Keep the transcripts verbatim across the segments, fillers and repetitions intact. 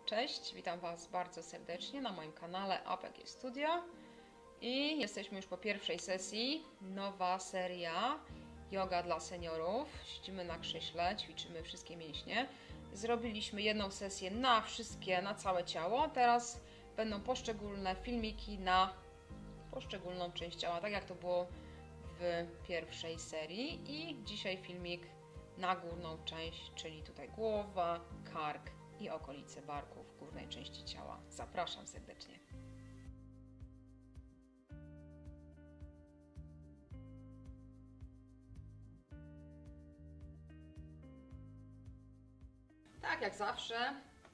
Cześć, witam Was bardzo serdecznie na moim kanale A P G Studio i jesteśmy już po pierwszej sesji, nowa seria Yoga dla seniorów. Siedzimy na krześle, ćwiczymy wszystkie mięśnie. Zrobiliśmy jedną sesję na wszystkie, na całe ciało. Teraz będą poszczególne filmiki na poszczególną część ciała, tak jak to było w pierwszej serii. I dzisiaj filmik na górną część, czyli tutaj głowa, kark i okolice barków w górnej części ciała. Zapraszam serdecznie. Tak jak zawsze,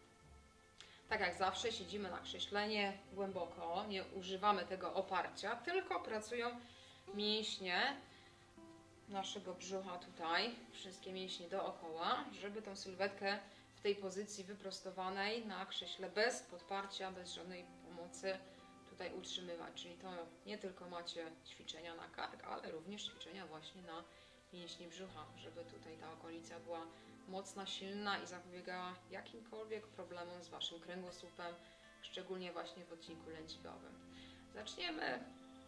tak jak zawsze siedzimy na krześle głęboko, nie używamy tego oparcia, tylko pracują mięśnie naszego brzucha tutaj, wszystkie mięśnie dookoła, żeby tą sylwetkę w tej pozycji wyprostowanej na krześle bez podparcia, bez żadnej pomocy tutaj utrzymywać. Czyli to nie tylko macie ćwiczenia na kark, ale również ćwiczenia właśnie na mięśnie brzucha, żeby tutaj ta okolica była mocna, silna i zapobiegała jakimkolwiek problemom z Waszym kręgosłupem, szczególnie właśnie w odcinku lędźwiowym. Zaczniemy.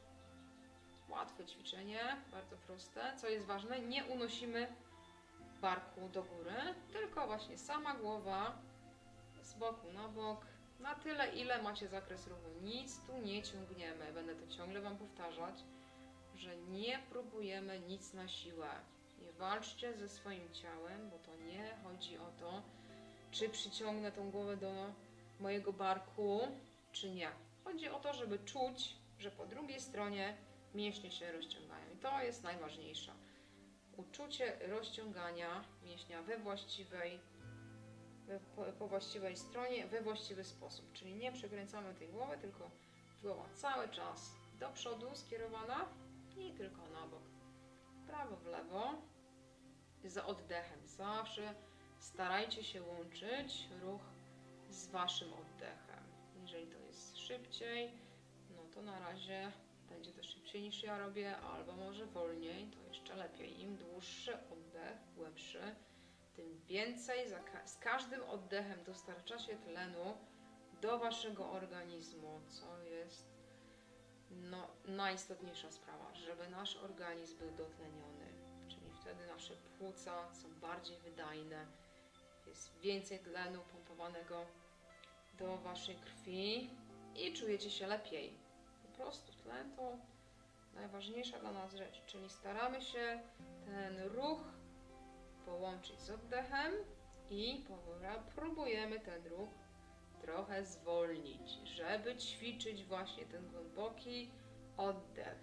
Łatwe ćwiczenie, bardzo proste. Co jest ważne, nie unosimy barku do góry, tylko właśnie sama głowa z boku na bok, na tyle, ile macie zakres ruchu. Nic tu nie ciągniemy. Będę to ciągle Wam powtarzać, że nie próbujemy nic na siłę. Nie walczcie ze swoim ciałem, bo to nie chodzi o to, czy przyciągnę tą głowę do mojego barku, czy nie. Chodzi o to, żeby czuć, że po drugiej stronie mięśnie się rozciągają. I to jest najważniejsze. Uczucie rozciągania mięśnia we właściwej, we, po, po właściwej stronie, we właściwy sposób. Czyli nie przekręcamy tej głowy, tylko głowa cały czas do przodu skierowana i tylko na bok. Prawo w lewo. Za oddechem. Zawsze starajcie się łączyć ruch z Waszym oddechem. Jeżeli to jest szybciej, no to na razie będzie to szybciej niż ja robię, albo może wolniej, to jeszcze lepiej. Im dłuższy oddech, głębszy, tym więcej za ka z każdym oddechem dostarcza się tlenu do Waszego organizmu, co jest no, najistotniejsza sprawa, żeby nasz organizm był dotleniony, czyli wtedy nasze płuca są bardziej wydajne, jest więcej tlenu pompowanego do Waszej krwi i czujecie się lepiej. Po prostu tlen to najważniejsza dla nas rzecz, czyli staramy się ten ruch połączyć z oddechem i próbujemy ten ruch trochę zwolnić, żeby ćwiczyć właśnie ten głęboki oddech.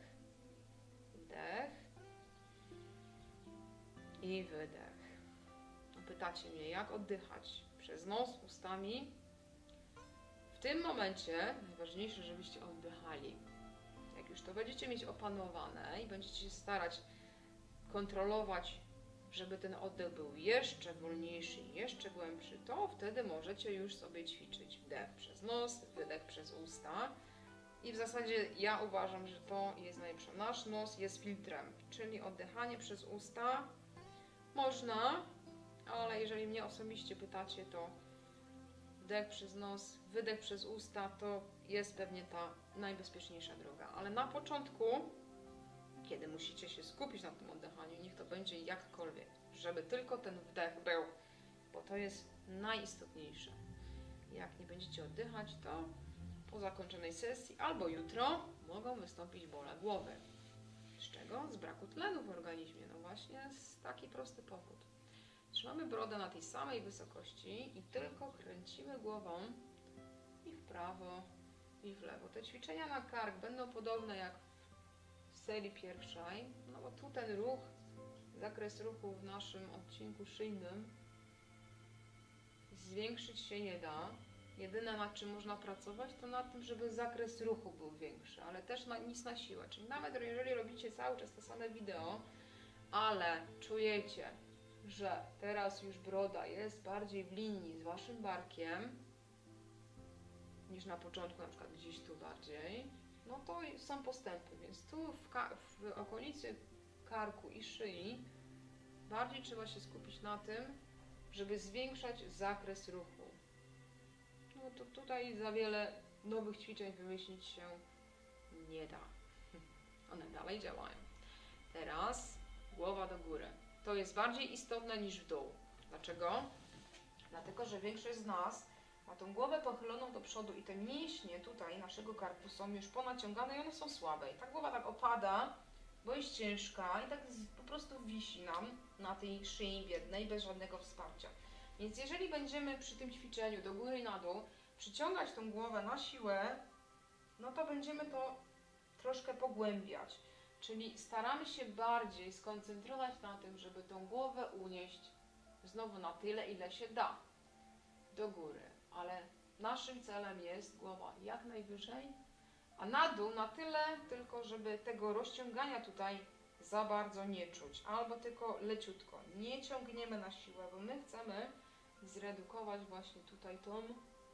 Wdech i wydech. Pytacie mnie, jak oddychać? Przez nos, ustami. W tym momencie najważniejsze, żebyście oddychali. Jak już to będziecie mieć opanowane i będziecie się starać kontrolować, żeby ten oddech był jeszcze wolniejszy i jeszcze głębszy, to wtedy możecie już sobie ćwiczyć wdech przez nos, wydech przez usta. I w zasadzie ja uważam, że to jest najlepsze. Nasz nos jest filtrem, czyli oddychanie przez usta można, ale jeżeli mnie osobiście pytacie, to wdech przez nos, wydech przez usta to jest pewnie ta najbezpieczniejsza droga. Ale na początku, kiedy musicie się skupić na tym oddychaniu, niech to będzie jakkolwiek, żeby tylko ten wdech był, bo to jest najistotniejsze. Jak nie będziecie oddychać, to po zakończonej sesji albo jutro mogą wystąpić bóle głowy. Z czego? Z braku tlenu w organizmie. No właśnie z taki prosty powód. Trzymamy brodę na tej samej wysokości i tylko kręcimy głową i w prawo, i w lewo. Te ćwiczenia na kark będą podobne jak w serii pierwszej, no bo tu ten ruch, zakres ruchu w naszym odcinku szyjnym zwiększyć się nie da. Jedyne, nad czym można pracować, to nad tym, żeby zakres ruchu był większy, ale też na, nic na siłę. Czyli nawet jeżeli robicie cały czas to same wideo, ale czujecie, że teraz już broda jest bardziej w linii z Waszym barkiem niż na początku, na przykład gdzieś tu bardziej, no to są postępy, więc tu w, w okolicy karku i szyi bardziej trzeba się skupić na tym, żeby zwiększać zakres ruchu. to tutaj za wiele nowych ćwiczeń wymyślić się nie da. One dalej działają. Teraz głowa do góry. To jest bardziej istotne niż w dół. Dlaczego? Dlatego, że większość z nas ma tą głowę pochyloną do przodu i te mięśnie tutaj naszego karku są już ponaciągane i one są słabe. I ta głowa tak opada, bo jest ciężka i tak po prostu wisi nam na tej szyi biednej bez żadnego wsparcia. Więc jeżeli będziemy przy tym ćwiczeniu do góry i na dół przyciągać tą głowę na siłę, no to będziemy to troszkę pogłębiać. Czyli staramy się bardziej skoncentrować na tym, żeby tą głowę unieść znowu na tyle, ile się da do góry. Ale naszym celem jest głowa jak najwyżej, a na dół na tyle tylko, żeby tego rozciągania tutaj za bardzo nie czuć. Albo tylko leciutko. Nie ciągniemy na siłę, bo my chcemy zredukować właśnie tutaj tą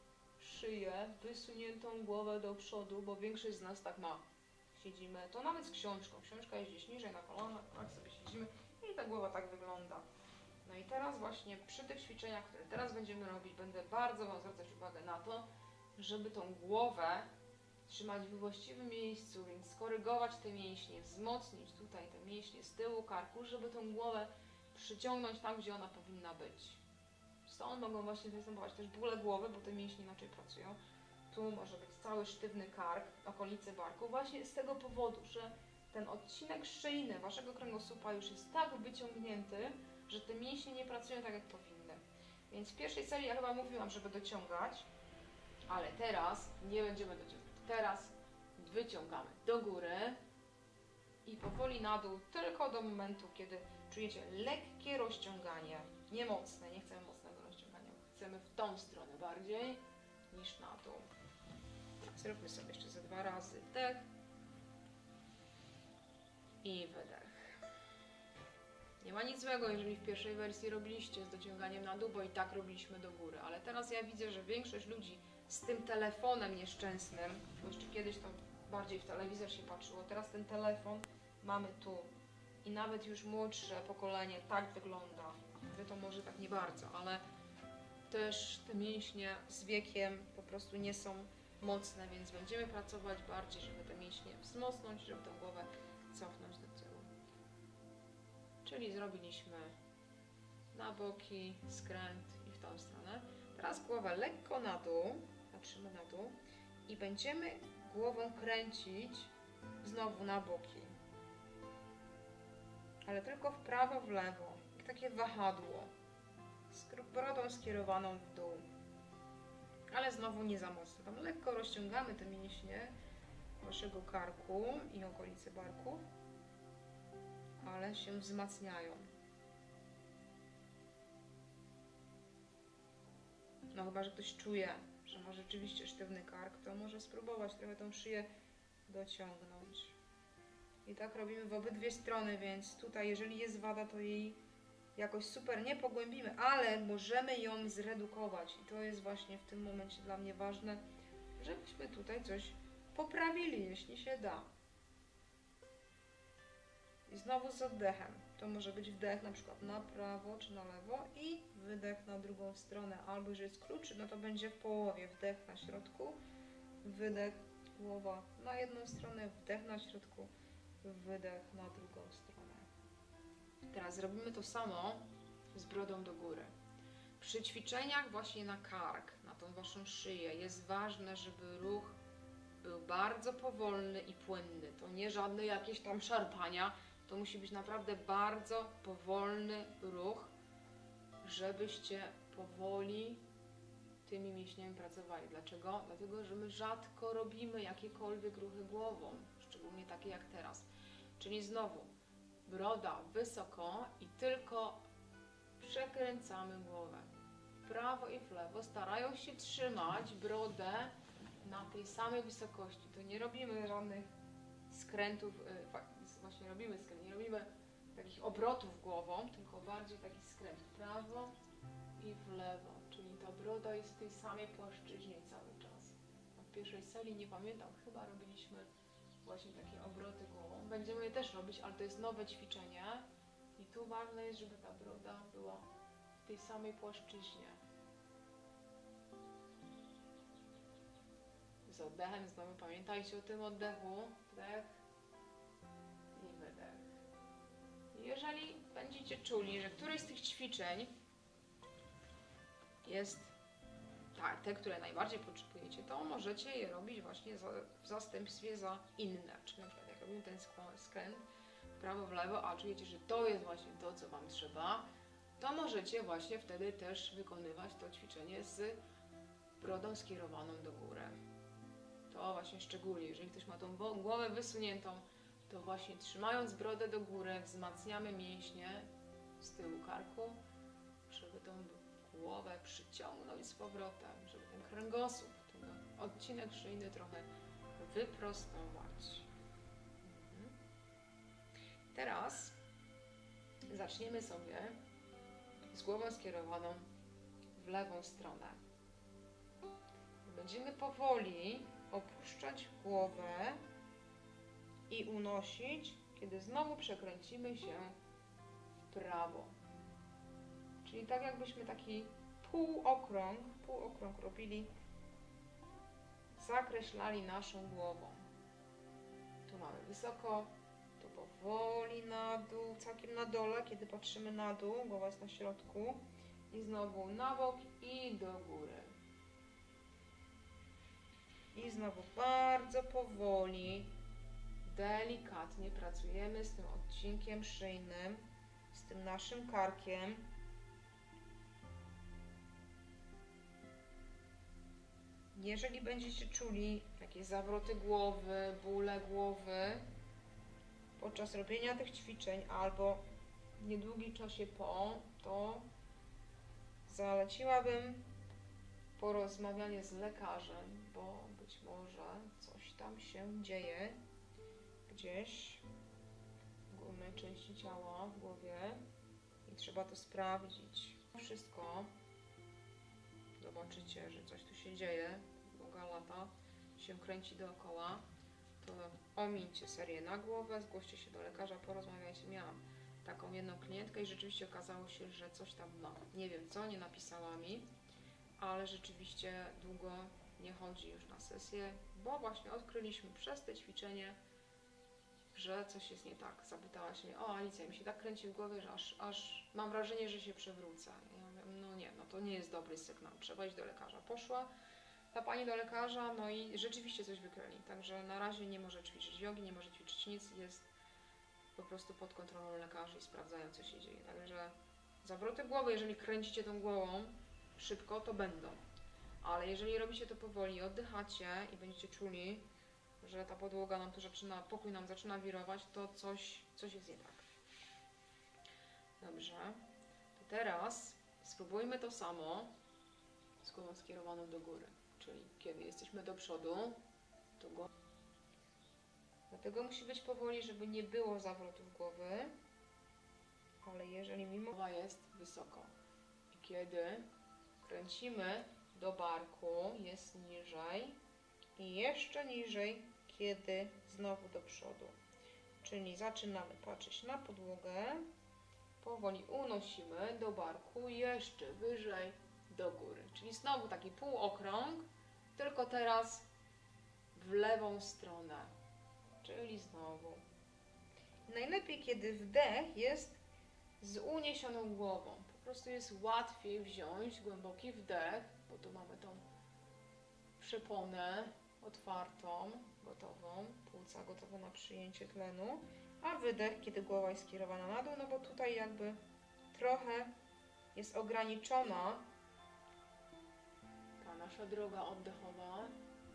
szyję, wysuniętą głowę do przodu, bo większość z nas tak ma. Siedzimy, to nawet z książką. Książka jest gdzieś niżej na kolanach, tak sobie siedzimy i ta głowa tak wygląda. No i teraz właśnie przy tych ćwiczeniach, które teraz będziemy robić, będę bardzo Wam zwracać uwagę na to, żeby tą głowę trzymać w właściwym miejscu, więc skorygować te mięśnie, wzmocnić tutaj te mięśnie z tyłu karku, żeby tą głowę przyciągnąć tam, gdzie ona powinna być. Stąd mogą właśnie występować też bóle głowy, bo te mięśnie inaczej pracują. Tu może być cały sztywny kark, okolice barku, właśnie z tego powodu, że ten odcinek szyjny Waszego kręgosłupa już jest tak wyciągnięty, że te mięśnie nie pracują tak, jak powinny. Więc w pierwszej serii ja chyba mówiłam, żeby dociągać, ale teraz nie będziemy dociągać. Teraz wyciągamy do góry i powoli na dół, tylko do momentu, kiedy czujecie lekkie rozciąganie. Nie mocne, nie chcemy mocnego rozciągania. Chcemy w tą stronę bardziej niż na dół. Zróbmy sobie jeszcze ze dwa razy wdech i wydech. Nie ma nic złego, jeżeli w pierwszej wersji robiliście z dociąganiem na dół, bo i tak robiliśmy do góry. Ale teraz ja widzę, że większość ludzi z tym telefonem nieszczęsnym, bo jeszcze kiedyś to bardziej w telewizor się patrzyło, teraz ten telefon mamy tu. I nawet już młodsze pokolenie tak wygląda. Wy to może tak nie bardzo, ale też te mięśnie z wiekiem po prostu nie są mocne, więc będziemy pracować bardziej, żeby te mięśnie wzmocnić, żeby tą głowę cofnąć do tyłu. Czyli zrobiliśmy na boki, skręt i w tą stronę. Teraz głowę lekko na dół, patrzymy na dół i będziemy głową kręcić znowu na boki. Ale tylko w prawo, w lewo. Jak takie wahadło. Z brodą skierowaną w dół. Ale znowu nie za mocno. Tam lekko rozciągamy te mięśnie Waszego karku i okolicy barków, ale się wzmacniają. No chyba, że ktoś czuje, że ma rzeczywiście sztywny kark, to może spróbować trochę tą szyję dociągnąć. I tak robimy w obydwie strony, więc tutaj jeżeli jest wada, to jej jakoś super nie pogłębimy, ale możemy ją zredukować. I to jest właśnie w tym momencie dla mnie ważne, żebyśmy tutaj coś poprawili, jeśli się da. I znowu z oddechem. To może być wdech na przykład na prawo czy na lewo i wydech na drugą stronę. Albo jeżeli jest krótszy, no to będzie w połowie. Wdech na środku, wydech, głowa na jedną stronę, wdech na środku, wydech na drugą stronę. Teraz zrobimy to samo z brodą do góry. Przy ćwiczeniach właśnie na kark, na tą Waszą szyję jest ważne, żeby ruch był bardzo powolny i płynny. To nie żadne jakieś tam szarpania, to musi być naprawdę bardzo powolny ruch, żebyście powoli tymi mięśniami pracowali. Dlaczego? Dlatego, że my rzadko robimy jakiekolwiek ruchy głową, szczególnie takie jak teraz. Czyli znowu broda wysoko i tylko przekręcamy głowę w prawo i w lewo, starając się trzymać brodę na tej samej wysokości. To nie robimy żadnych skrętów, właśnie robimy skręt, nie robimy takich obrotów głową, tylko bardziej taki skręt w prawo i w lewo, czyli ta broda jest w tej samej płaszczyźnie cały czas. W pierwszej serii, nie pamiętam, chyba robiliśmy właśnie takie obroty głową. Będziemy je też robić, ale to jest nowe ćwiczenie i tu ważne jest, żeby ta broda była w tej samej płaszczyźnie. z oddechem. Znowu pamiętajcie o tym oddechu. Wdech i wydech. Jeżeli będziecie czuli, że któreś z tych ćwiczeń jest tak, te, które najbardziej potrzebujecie, to możecie je robić właśnie za, w zastępstwie za inne. Czyli na przykład jak robimy ten skręt w prawo, w lewo, a czujecie, że to jest właśnie to, co Wam trzeba, to możecie właśnie wtedy też wykonywać to ćwiczenie z brodą skierowaną do góry. To właśnie szczególnie, jeżeli ktoś ma tą głowę wysuniętą, to właśnie trzymając brodę do góry wzmacniamy mięśnie z tyłu karku, żeby tą głowę przyciągnąć z powrotem, żeby ten kręgosłup, ten odcinek szyjny trochę wyprostować. Mhm. Teraz zaczniemy sobie z głową skierowaną w lewą stronę. Będziemy powoli opuszczać głowę i unosić, kiedy znowu przekręcimy się w prawo. Czyli tak jakbyśmy taki półokrąg, półokrąg robili, zakreślali naszą głową. Tu mamy wysoko, tu powoli na dół, całkiem na dole, kiedy patrzymy na dół, głowa jest na środku i znowu na bok i do góry. I znowu bardzo powoli, delikatnie pracujemy z tym odcinkiem szyjnym, z tym naszym karkiem. Jeżeli będziecie czuli jakieś zawroty głowy, bóle głowy podczas robienia tych ćwiczeń albo w niedługim czasie po, to zaleciłabym porozmawianie z lekarzem, bo być może coś tam się dzieje gdzieś w górnej części ciała, w głowie i trzeba to sprawdzić. Wszystko zobaczycie, że coś tu się dzieje, długa lata się kręci dookoła, to omińcie serię na głowę, zgłoście się do lekarza, porozmawiajcie. Miałam taką jedną klientkę i rzeczywiście okazało się, że coś tam ma. Nie wiem co, nie napisała mi, ale rzeczywiście długo nie chodzi już na sesję, bo właśnie odkryliśmy przez te ćwiczenie, że coś jest nie tak. Zapytała się mnie, o Alicja, mi się tak kręci w głowie, że aż, aż mam wrażenie, że się przewrócę. Ja mówię, no nie, no to nie jest dobry sygnał, trzeba iść do lekarza. Poszła ta pani do lekarza, no i rzeczywiście coś wykryli. Także na razie nie może ćwiczyć jogi, nie może ćwiczyć nic, jest po prostu pod kontrolą lekarzy i sprawdzają, co się dzieje. Także zawroty głowy, jeżeli kręcicie tą głową szybko, to będą. Ale jeżeli robicie to powoli, oddychacie i będziecie czuli, że ta podłoga nam tu zaczyna, pokój nam zaczyna wirować, to coś, coś jest nie tak. Dobrze. To teraz spróbujmy to samo z głową skierowaną do góry. Czyli kiedy jesteśmy do przodu, to go. Dlatego musi być powoli, żeby nie było zawrotów głowy, ale jeżeli mimo głowa jest wysoko i kiedy kręcimy do barku, jest niżej i jeszcze niżej, kiedy znowu do przodu. Czyli zaczynamy patrzeć na podłogę, powoli unosimy do barku, jeszcze wyżej do góry. Czyli znowu taki półokrąg, tylko teraz w lewą stronę. Czyli znowu. Najlepiej, kiedy wdech jest z uniesioną głową. Po prostu jest łatwiej wziąć głęboki wdech, bo tu mamy tą przeponę otwartą, gotową, płuca gotowe na przyjęcie tlenu, a wydech, kiedy głowa jest skierowana na dół, no bo tutaj jakby trochę jest ograniczona ta nasza droga oddechowa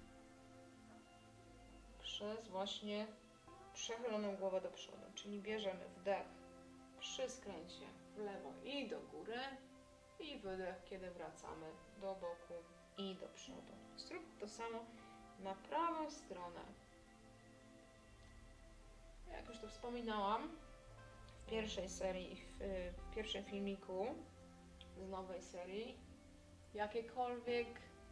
przez właśnie przechyloną głowę do przodu, czyli bierzemy wdech przy skręcie w lewo i do góry i wydech, kiedy wracamy do boku i do przodu. Zrób to samo na prawą stronę. Jak już to wspominałam w pierwszej serii, w, w pierwszym filmiku z nowej serii, jakiekolwiek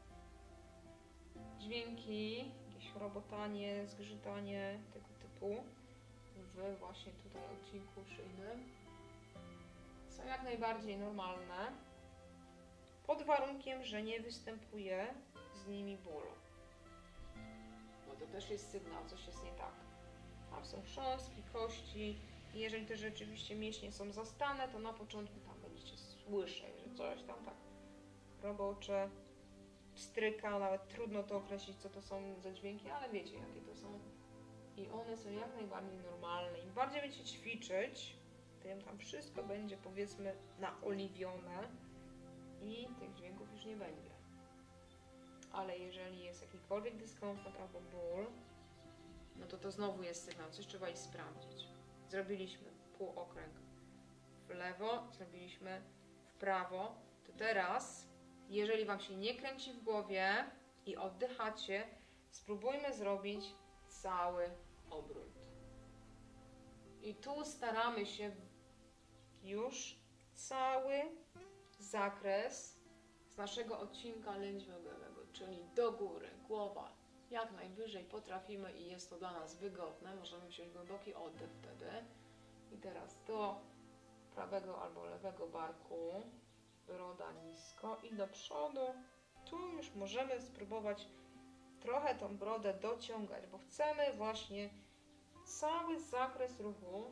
dźwięki, jakieś robotanie, zgrzytanie tego typu w właśnie tutaj odcinku szyjnym są jak najbardziej normalne, pod warunkiem, że nie występuje z nimi ból. Bo to też jest sygnał, coś jest nie tak. Tam są chrząstki, kości. I jeżeli te rzeczywiście mięśnie są zastane, to na początku tam będziecie słyszeć, że coś tam tak robocze, pstryka, nawet trudno to określić, co to są za dźwięki, ale wiecie, jakie to są. I one są jak najbardziej normalne. Im bardziej będziecie ćwiczyć, tym tam wszystko będzie, powiedzmy, naoliwione i tych dźwięków już nie będzie. Ale jeżeli jest jakikolwiek dyskomfort albo ból, no to to znowu jest sygnał, coś trzeba iść sprawdzić. Zrobiliśmy półokręg w lewo, zrobiliśmy w prawo, to teraz, jeżeli Wam się nie kręci w głowie i oddychacie, spróbujmy zrobić cały obrót. I tu staramy się już cały zakres z naszego odcinka lędźwiowego, czyli do góry, głowa, jak najwyżej potrafimy i jest to dla nas wygodne. Możemy wziąć głęboki oddech wtedy. I teraz do prawego albo lewego barku, broda nisko i do przodu. Tu już możemy spróbować trochę tą brodę dociągać, bo chcemy właśnie cały zakres ruchu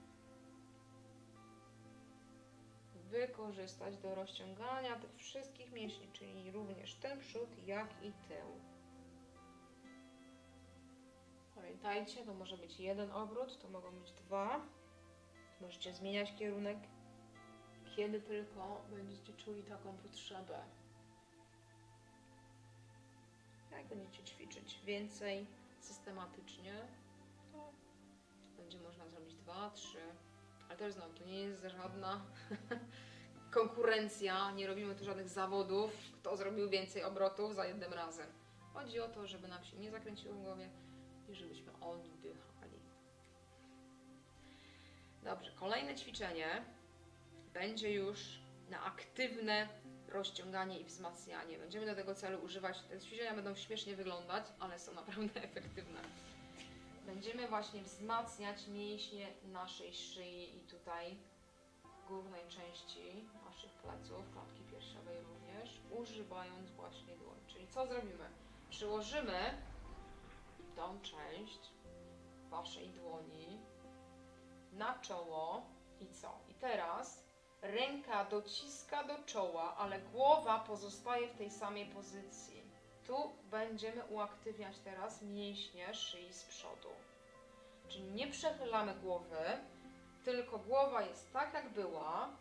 wykorzystać do rozciągania tych wszystkich mięśni, czyli również ten przód, jak i tył. Pamiętajcie, to może być jeden obrót, to mogą być dwa. Możecie zmieniać kierunek, kiedy tylko będziecie czuli taką potrzebę. Jak będziecie ćwiczyć więcej systematycznie, to będzie można zrobić dwa, trzy. Ale też znowu, to nie jest żadna konkurencja, nie robimy tu żadnych zawodów, kto zrobił więcej obrotów za jednym razem. Chodzi o to, żeby nam się nie zakręciło w głowie i żebyśmy oddychali. Dobrze, kolejne ćwiczenie będzie już na aktywne rozciąganie i wzmacnianie. Będziemy do tego celu używać, te ćwiczenia będą śmiesznie wyglądać, ale są naprawdę efektywne. Będziemy właśnie wzmacniać mięśnie naszej szyi i tutaj górnej części naszych pleców, klatki piersiowej również, używając właśnie dłoni. Czyli co zrobimy? Przyłożymy tą część Waszej dłoni na czoło i co? I teraz ręka dociska do czoła, ale głowa pozostaje w tej samej pozycji. Tu będziemy uaktywniać teraz mięśnie szyi z przodu. Czyli nie przechylamy głowy, tylko głowa jest tak jak była.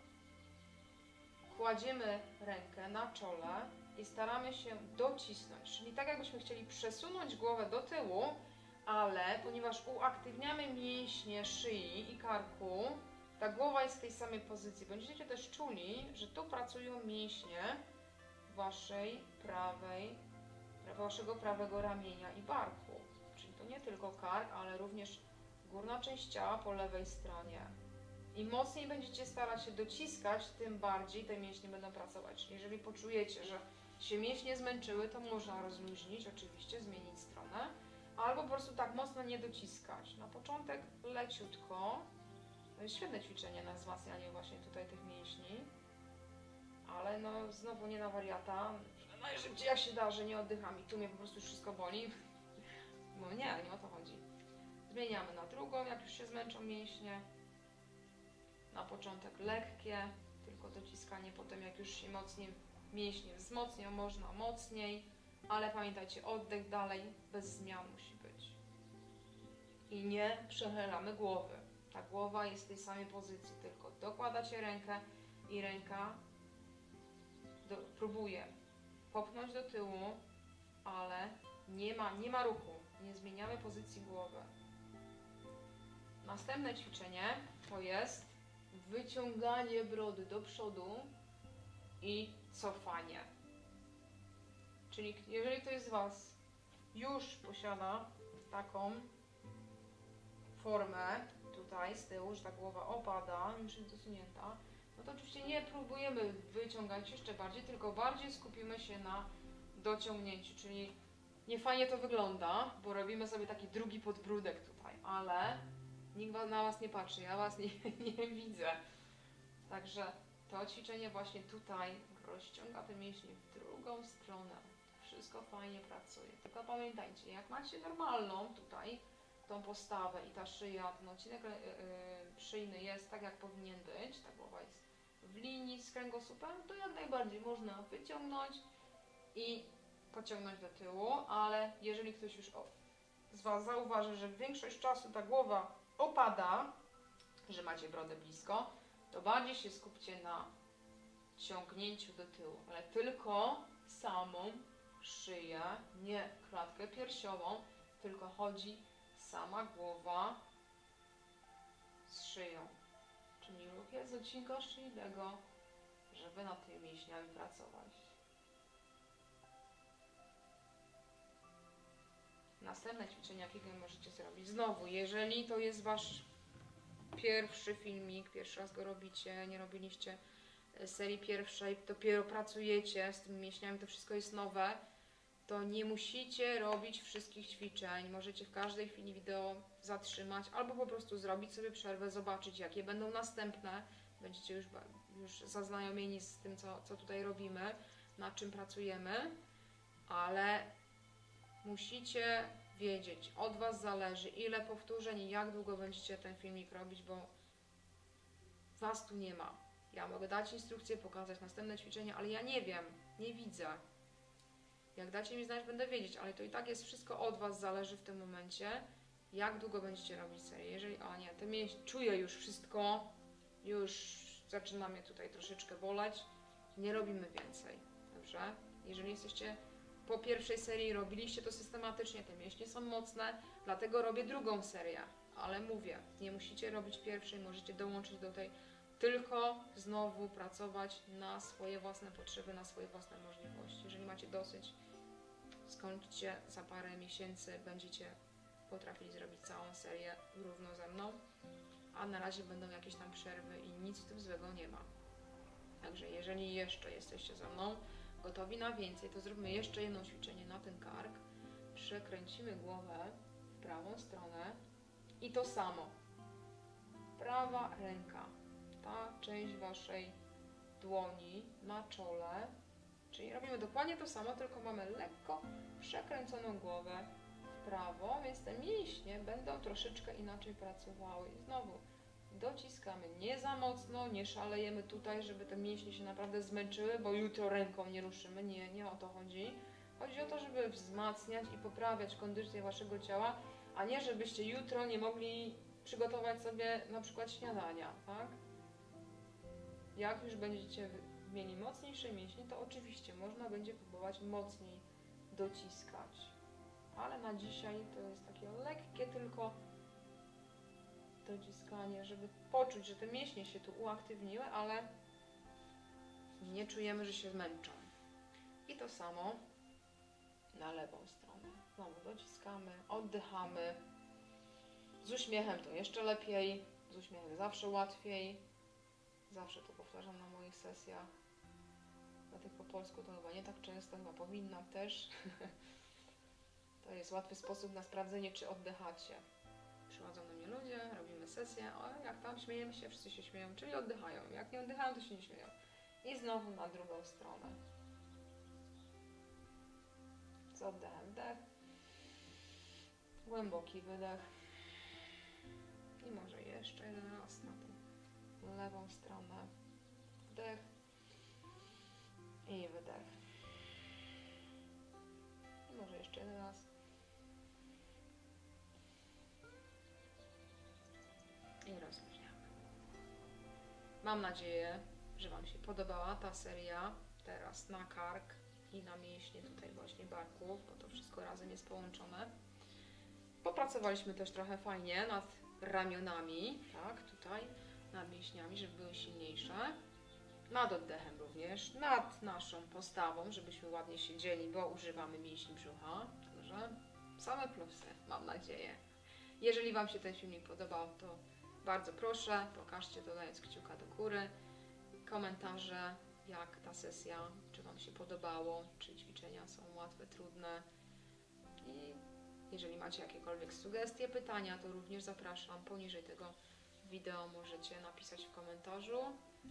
Kładziemy rękę na czole i staramy się docisnąć. Czyli tak jakbyśmy chcieli przesunąć głowę do tyłu, ale ponieważ uaktywniamy mięśnie szyi i karku, ta głowa jest w tej samej pozycji. Będziecie też czuli, że tu pracują mięśnie waszej prawej, waszego prawego ramienia i barku. Czyli to nie tylko kark, ale również górna część ciała po lewej stronie. Im mocniej będziecie starać się dociskać, tym bardziej te mięśnie będą pracować. Czyli jeżeli poczujecie, że się mięśnie zmęczyły, to można rozluźnić, oczywiście zmienić stronę, albo po prostu tak mocno nie dociskać. Na początek leciutko. To jest świetne ćwiczenie na wzmacnianie właśnie tutaj tych mięśni, ale no znowu nie na wariata, najszybciej jak się da, że nie oddycham i tu mnie po prostu wszystko boli. No nie, nie o to chodzi. Zmieniamy na drugą, jak już się zmęczą mięśnie. Na początek lekkie, tylko dociskanie, potem jak już się mocniej mięśnie wzmocnią, można mocniej, ale pamiętajcie, oddech dalej bez zmian musi być. I nie przechylamy głowy. Ta głowa jest w tej samej pozycji, tylko dokładacie rękę i ręka do, próbuje popchnąć do tyłu, ale nie ma, nie ma ruchu, nie zmieniamy pozycji głowy. Następne ćwiczenie to jest wyciąganie brody do przodu i cofanie. Czyli jeżeli ktoś z Was już posiada taką formę tutaj z tyłu, że ta głowa opada, już jest dosunięta, no to oczywiście nie próbujemy wyciągać jeszcze bardziej, tylko bardziej skupimy się na dociągnięciu, czyli nie fajnie to wygląda, bo robimy sobie taki drugi podbródek tutaj, ale nikt na Was nie patrzy, ja Was nie, nie widzę. Także to ćwiczenie właśnie tutaj rozciąga te mięśnie w drugą stronę. wszystko fajnie pracuje. Tylko pamiętajcie, jak macie normalną tutaj tą postawę i ta szyja, ten odcinek yy, szyjny jest tak, jak powinien być, ta głowa jest w linii z kręgosłupem, to jak najbardziej można wyciągnąć i pociągnąć do tyłu, ale jeżeli ktoś już o, z Was zauważy, że większość czasu ta głowa opada, że macie brodę blisko, to bardziej się skupcie na ciągnięciu do tyłu, ale tylko samą szyję, nie klatkę piersiową, tylko chodzi sama głowa z szyją. Czyli ruch jest z odcinka szyjnego, żeby nad tymi mięśniami pracować. Następne ćwiczenia, jakie możecie zrobić. Znowu, jeżeli to jest Wasz pierwszy filmik, pierwszy raz go robicie, nie robiliście serii pierwszej, dopiero pracujecie z tymi mięśniami, to wszystko jest nowe, to nie musicie robić wszystkich ćwiczeń. Możecie w każdej chwili wideo zatrzymać albo po prostu zrobić sobie przerwę, zobaczyć, jakie będą następne. Będziecie już, już zaznajomieni z tym, co, co tutaj robimy, nad czym pracujemy, ale musicie wiedzieć, od Was zależy, ile powtórzeń i jak długo będziecie ten filmik robić, bo Was tu nie ma. Ja mogę dać instrukcję, pokazać następne ćwiczenia, ale ja nie wiem, nie widzę. Jak dacie mi znać, będę wiedzieć, ale to i tak jest wszystko od Was zależy w tym momencie, jak długo będziecie robić serię. Jeżeli, a nie, to mięśnie, czuję już wszystko, już zaczyna mnie tutaj troszeczkę boleć, nie robimy więcej, dobrze? Jeżeli jesteście po pierwszej serii, robiliście to systematycznie, te mięśnie są mocne, dlatego robię drugą serię, ale mówię, nie musicie robić pierwszej, możecie dołączyć do tej, tylko znowu pracować na swoje własne potrzeby, na swoje własne możliwości. Jeżeli macie dosyć, skończcie za parę miesięcy, będziecie potrafili zrobić całą serię równo ze mną, a na razie będą jakieś tam przerwy i nic w tym złego nie ma. Także jeżeli jeszcze jesteście ze mną gotowi na więcej, to zróbmy jeszcze jedno ćwiczenie na ten kark. Przekręcimy głowę w prawą stronę i to samo. Prawa ręka, ta część Waszej dłoni na czole, czyli robimy dokładnie to samo, tylko mamy lekko przekręconą głowę w prawo, więc te mięśnie będą troszeczkę inaczej pracowały. I znowu dociskamy nie za mocno, nie szalejemy tutaj, żeby te mięśnie się naprawdę zmęczyły, bo jutro ręką nie ruszymy, nie, nie o to chodzi. Chodzi o to, żeby wzmacniać i poprawiać kondycję Waszego ciała, a nie żebyście jutro nie mogli przygotować sobie na przykład śniadania, tak? Jak już będziecie mieli mocniejsze mięśnie, to oczywiście można będzie próbować mocniej dociskać. Ale na dzisiaj to jest takie lekkie tylko dociskanie, żeby poczuć, że te mięśnie się tu uaktywniły, ale nie czujemy, że się zmęczą. I to samo na lewą stronę. Znowu dociskamy, oddychamy. Z uśmiechem to jeszcze lepiej, z uśmiechem zawsze łatwiej. Zawsze to powtarzam na moich sesjach. Na tych po polsku to chyba nie tak często, chyba powinnam też. To jest łatwy sposób na sprawdzenie, czy oddychacie. Przychodzą do mnie ludzie, robimy sesję, o jak tam śmiejemy się, wszyscy się śmieją, czyli oddychają. Jak nie oddychają, to się nie śmieją. I znowu na drugą stronę. Z oddechem wdech. Głęboki wydech. I może jeszcze jeden raz na tą lewą stronę. Wdech. I wydech. I może jeszcze jeden raz. I rozluźniamy. Mam nadzieję, że Wam się podobała ta seria. Teraz na kark i na mięśnie tutaj właśnie barków, bo to wszystko razem jest połączone. Popracowaliśmy też trochę fajnie nad ramionami, tak, tutaj, nad mięśniami, żeby były silniejsze. Nad oddechem również, nad naszą postawą, żebyśmy ładnie siedzieli, bo używamy mięśni brzucha. Także same plusy, mam nadzieję. Jeżeli Wam się ten filmik podobał, to bardzo proszę, pokażcie dodając kciuka do góry, komentarze, jak ta sesja, czy Wam się podobało, czy ćwiczenia są łatwe, trudne. I jeżeli macie jakiekolwiek sugestie, pytania, to również zapraszam. Poniżej tego wideo możecie napisać w komentarzu.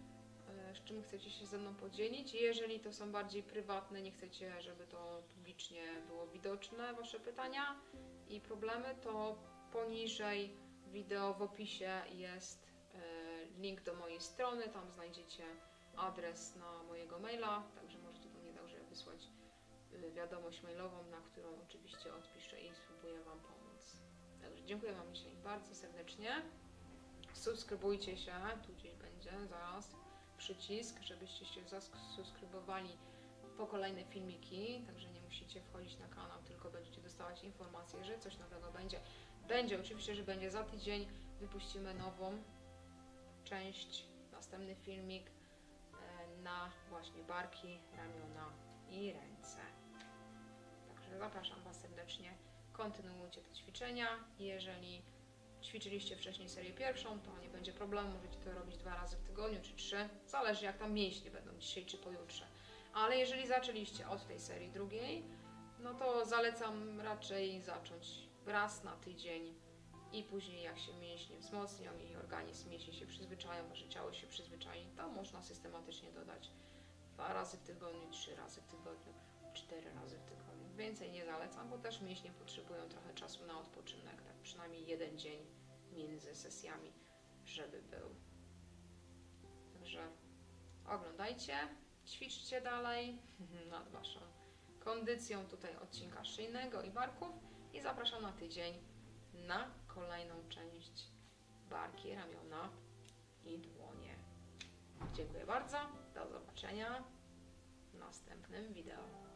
e, z czym chcecie się ze mną podzielić. Jeżeli to są bardziej prywatne, nie chcecie, żeby to publicznie było widoczne, Wasze pytania i problemy, to poniżej wideo w opisie jest e, link do mojej strony, tam znajdziecie adres na mojego maila, także możecie do mnie także wysłać wiadomość mailową, na którą oczywiście odpiszę i spróbuję Wam pomóc. Także dziękuję Wam dzisiaj bardzo serdecznie. Subskrybujcie się, tu gdzieś będzie zaraz przycisk, żebyście się zasubskrybowali po kolejne filmiki, także nie musicie wchodzić na kanał, tylko będziecie dostawać informacje, że coś nowego będzie. Będzie, oczywiście, że będzie za tydzień, wypuścimy nową część, następny filmik na właśnie barki, ramiona i ręce. Także zapraszam Was serdecznie, kontynuujcie te ćwiczenia. Jeżeli ćwiczyliście wcześniej serię pierwszą, to nie będzie problemu, możecie to robić dwa razy w tygodniu czy trzy, zależy jak tam mięśnie będą dzisiaj czy pojutrze. Ale jeżeli zaczęliście od tej serii drugiej, no to zalecam raczej zacząć raz na tydzień i później jak się mięśnie wzmocnią i organizm, mięśnie się przyzwyczają, wasze ciało się przyzwyczai, to można systematycznie dodać dwa razy w tygodniu, trzy razy w tygodniu, cztery razy w tygodniu. Więcej nie zalecam, bo też mięśnie potrzebują trochę czasu na odpoczynek, tak przynajmniej jeden dzień między sesjami, żeby był. Także oglądajcie, ćwiczcie dalej nad waszą kondycją tutaj odcinka szyjnego i barków i zapraszam na tydzień na kolejną część barki, ramiona i dłonie. Dziękuję bardzo, do zobaczenia w następnym wideo.